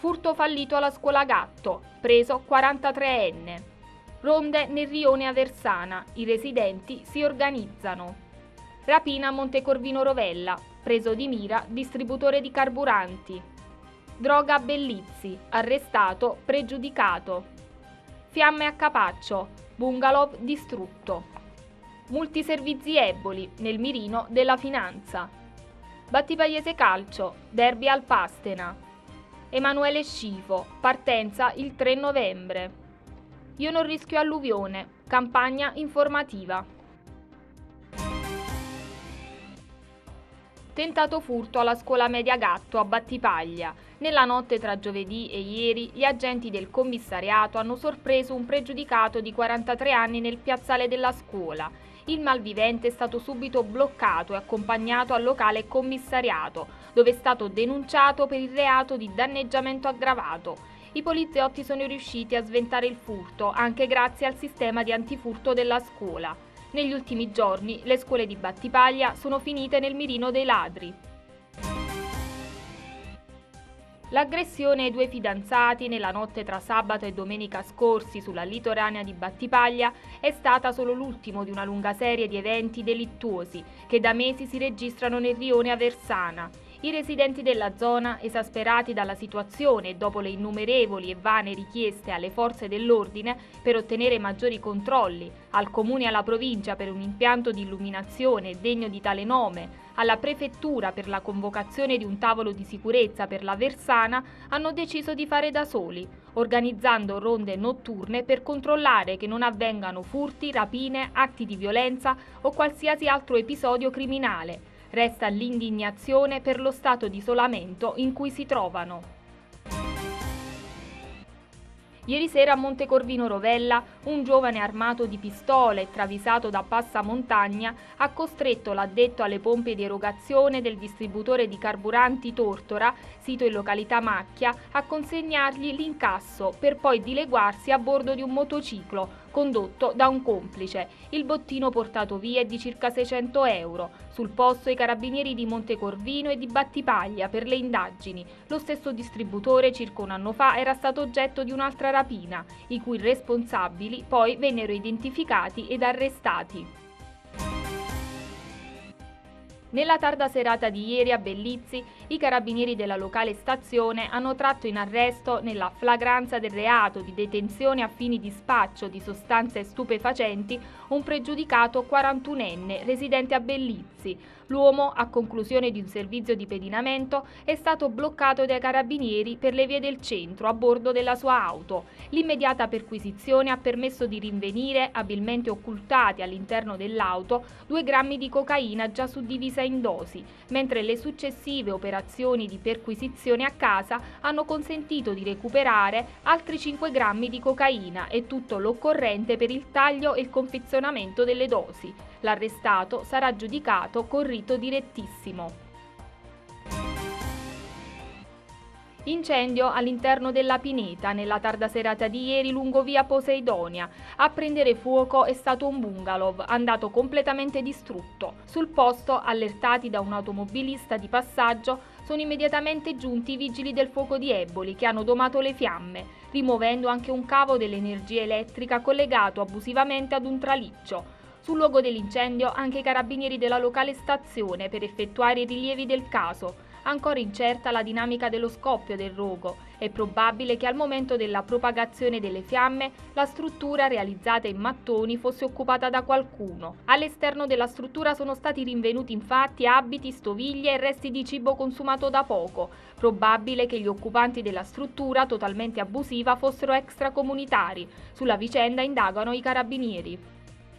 Furto fallito alla scuola Gatto, preso 43enne. Ronde nel rione Aversana, i residenti si organizzano. Rapina a Montecorvino Rovella, preso di mira distributore di carburanti. Droga a Bellizzi, arrestato pregiudicato. Fiamme a Capaccio, bungalow distrutto. Multiservizi Eboli, nel mirino della finanza. Battipagliese Calcio, derby al Pastena. Emanuele Scifo, partenza il 3 novembre. Io non rischio alluvione, campagna informativa. Tentato furto alla scuola media Gatto a Battipaglia. Nella notte tra giovedì e ieri gli agenti del commissariato hanno sorpreso un pregiudicato di 43 anni nel piazzale della scuola. Il malvivente è stato subito bloccato e accompagnato al locale commissariato, dove è stato denunciato per il reato di danneggiamento aggravato. I poliziotti sono riusciti a sventare il furto anche grazie al sistema di antifurto della scuola. Negli ultimi giorni le scuole di Battipaglia sono finite nel mirino dei ladri. L'aggressione ai due fidanzati nella notte tra sabato e domenica scorsi sulla litoranea di Battipaglia è stata solo l'ultimo di una lunga serie di eventi delittuosi che da mesi si registrano nel rione Aversana. I residenti della zona, esasperati dalla situazione e dopo le innumerevoli e vane richieste alle forze dell'ordine per ottenere maggiori controlli, al comune e alla provincia per un impianto di illuminazione degno di tale nome, alla prefettura per la convocazione di un tavolo di sicurezza per la Versana, hanno deciso di fare da soli, organizzando ronde notturne per controllare che non avvengano furti, rapine, atti di violenza o qualsiasi altro episodio criminale. Resta l'indignazione per lo stato di isolamento in cui si trovano. Ieri sera a Montecorvino Rovella un giovane armato di pistola e travisato da passamontagna ha costretto l'addetto alle pompe di erogazione del distributore di carburanti Tortora, sito in località Macchia, a consegnargli l'incasso per poi dileguarsi a bordo di un motociclo condotto da un complice. Il bottino portato via è di circa 600 euro. Sul posto i carabinieri di Montecorvino e di Battipaglia per le indagini. Lo stesso distributore circa un anno fa era stato oggetto di un'altra rapina, i cui responsabili poi vennero identificati ed arrestati. Nella tarda serata di ieri a Bellizzi, i carabinieri della locale stazione hanno tratto in arresto, nella flagranza del reato di detenzione a fini di spaccio di sostanze stupefacenti, un pregiudicato 41enne residente a Bellizzi. L'uomo, a conclusione di un servizio di pedinamento, è stato bloccato dai carabinieri per le vie del centro a bordo della sua auto. L'immediata perquisizione ha permesso di rinvenire, abilmente occultati all'interno dell'auto, 2 grammi di cocaina già suddivisa in dosi, mentre le successive operazioni di perquisizione a casa hanno consentito di recuperare altri 5 grammi di cocaina e tutto l'occorrente per il taglio e il confezionamento delle dosi. L'arrestato sarà giudicato con rito direttissimo. Incendio all'interno della pineta nella tarda serata di ieri lungo via Poseidonia. A prendere fuoco è stato un bungalow andato completamente distrutto. Sul posto, allertati da un automobilista di passaggio, sono immediatamente giunti i vigili del fuoco di Eboli che hanno domato le fiamme, rimuovendo anche un cavo dell'energia elettrica collegato abusivamente ad un traliccio. Sul luogo dell'incendio anche i carabinieri della locale stazione per effettuare i rilievi del caso. Ancora incerta la dinamica dello scoppio del rogo. È probabile che al momento della propagazione delle fiamme la struttura realizzata in mattoni fosse occupata da qualcuno. All'esterno della struttura sono stati rinvenuti infatti abiti, stoviglie e resti di cibo consumato da poco. Probabile che gli occupanti della struttura, totalmente abusiva, fossero extracomunitari. Sulla vicenda indagano i carabinieri.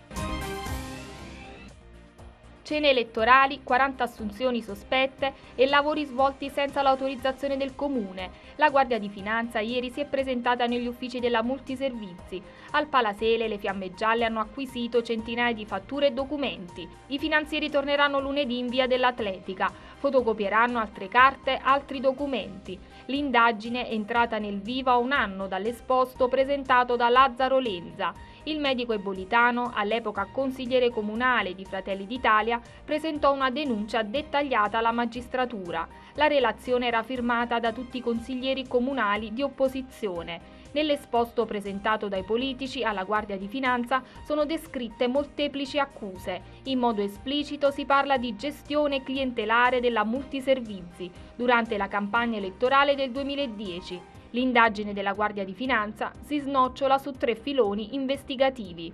Cene elettorali, 40 assunzioni sospette e lavori svolti senza l'autorizzazione del comune. La Guardia di Finanza ieri si è presentata negli uffici della Multiservizi. Al Palasele le Fiamme Gialle hanno acquisito centinaia di fatture e documenti. I finanzieri torneranno lunedì in via dell'Atletica, fotocopieranno altre carte, altri documenti. L'indagine è entrata nel vivo a un anno dall'esposto presentato da Lazzaro Lenza. Il medico ebolitano, all'epoca consigliere comunale di Fratelli d'Italia, presentò una denuncia dettagliata alla magistratura. La relazione era firmata da tutti i consiglieri comunali di opposizione. Nell'esposto presentato dai politici alla Guardia di Finanza sono descritte molteplici accuse. In modo esplicito si parla di gestione clientelare della Multiservizi durante la campagna elettorale del 2010. L'indagine della Guardia di Finanza si snocciola su 3 filoni investigativi.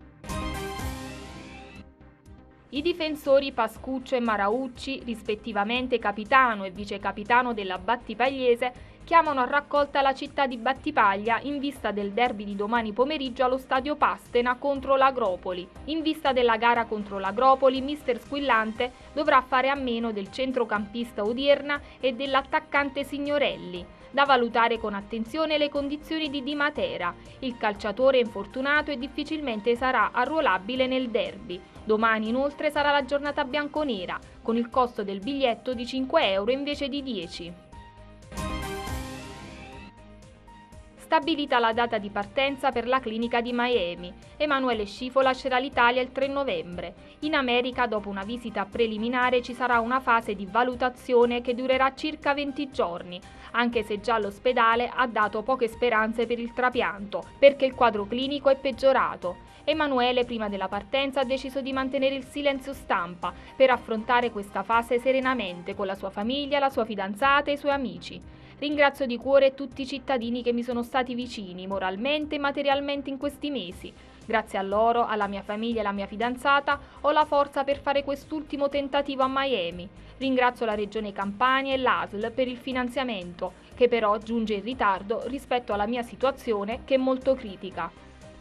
I difensori Pascuccio e Maraucci, rispettivamente capitano e vicecapitano della Battipagliese, chiamano a raccolta la città di Battipaglia in vista del derby di domani pomeriggio allo stadio Pastena contro l'Agropoli. In vista della gara contro l'Agropoli, mister Squillante dovrà fare a meno del centrocampista Odierna e dell'attaccante Signorelli. Da valutare con attenzione le condizioni di Di Matera. Il calciatore è infortunato e difficilmente sarà arruolabile nel derby. Domani inoltre sarà la giornata bianconera, con il costo del biglietto di 5 euro invece di 10. Stabilita la data di partenza per la clinica di Miami. Emanuele Scifo lascerà l'Italia il 3 novembre. In America, dopo una visita preliminare, ci sarà una fase di valutazione che durerà circa 20 giorni, anche se già l'ospedale ha dato poche speranze per il trapianto, perché il quadro clinico è peggiorato. Emanuele, prima della partenza, ha deciso di mantenere il silenzio stampa per affrontare questa fase serenamente con la sua famiglia, la sua fidanzata e i suoi amici. Ringrazio di cuore tutti i cittadini che mi sono stati vicini, moralmente e materialmente in questi mesi. Grazie a loro, alla mia famiglia e alla mia fidanzata, ho la forza per fare quest'ultimo tentativo a Miami. Ringrazio la Regione Campania e l'ASL per il finanziamento, che però giunge in ritardo rispetto alla mia situazione, che è molto critica.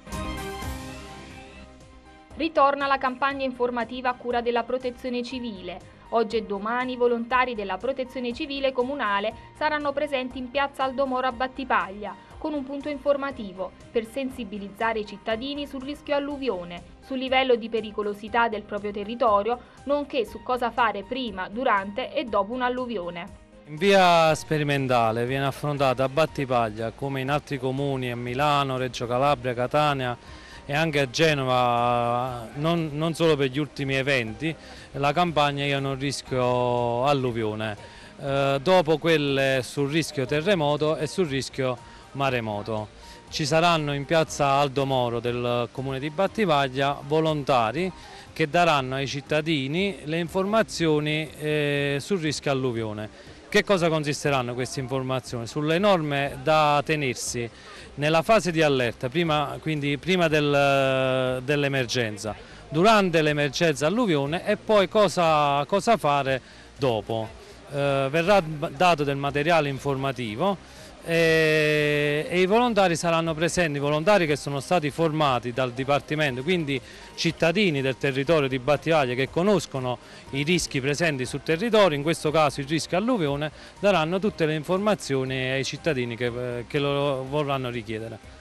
Ritorna la campagna informativa a cura della Protezione Civile. Oggi e domani i volontari della Protezione Civile Comunale saranno presenti in piazza Aldo Moro a Battipaglia con un punto informativo per sensibilizzare i cittadini sul rischio alluvione, sul livello di pericolosità del proprio territorio, nonché su cosa fare prima, durante e dopo un'alluvione. In via sperimentale viene affrontata a Battipaglia, come in altri comuni, a Milano, Reggio Calabria, Catania e anche a Genova, non solo per gli ultimi eventi, la campagna Io non rischio alluvione, dopo quelle sul rischio terremoto e sul rischio maremoto. Ci saranno in piazza Aldo Moro del comune di Battipaglia volontari che daranno ai cittadini le informazioni sul rischio alluvione. Che cosa consisteranno queste informazioni? Sulle norme da tenersi nella fase di allerta, quindi prima dell'emergenza, durante l'emergenza alluvione e poi cosa fare dopo. Verrà dato del materiale informativo e i volontari saranno presenti, volontari che sono stati formati dal Dipartimento, quindi cittadini del territorio di Battipaglia che conoscono i rischi presenti sul territorio, in questo caso il rischio alluvione, daranno tutte le informazioni ai cittadini che lo vorranno richiedere.